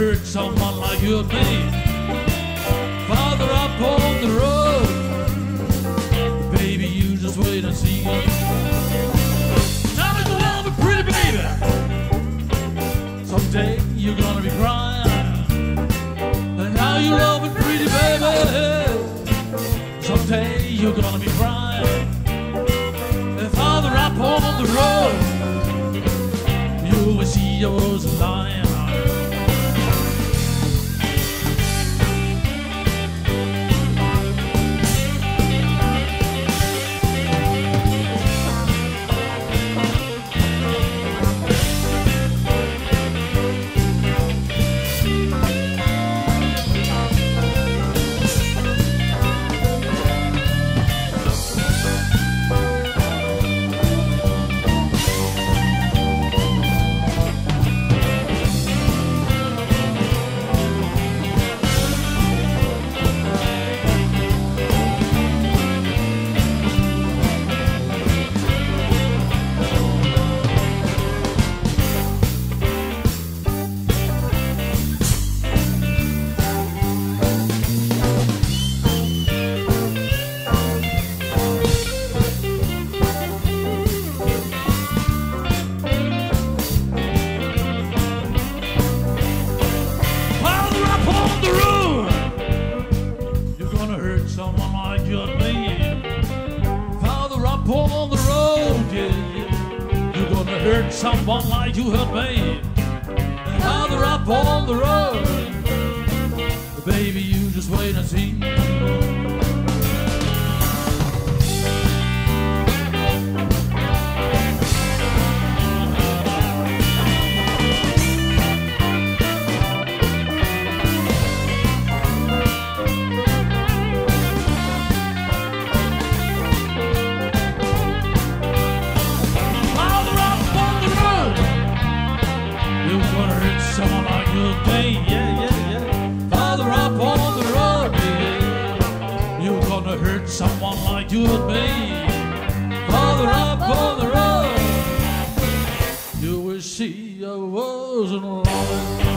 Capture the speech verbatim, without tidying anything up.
hurt someone like you and me. Farther up on the road, baby, you just wait and see. Now you love me, pretty baby. Someday you're gonna be crying. And now you love me, pretty baby. Someday you're gonna be crying. And farther up on the road, you will see I was lying. Someone like you and me. Farther up on the road, yeah, you're gonna hurt someone like you and me. And farther up on the road, baby, you just wait and see. Someone like you and me, yeah, yeah, yeah. Farther up on the road, yeah. You're gonna hurt someone like you and me. Farther up on the road, you will see I wasn't lying.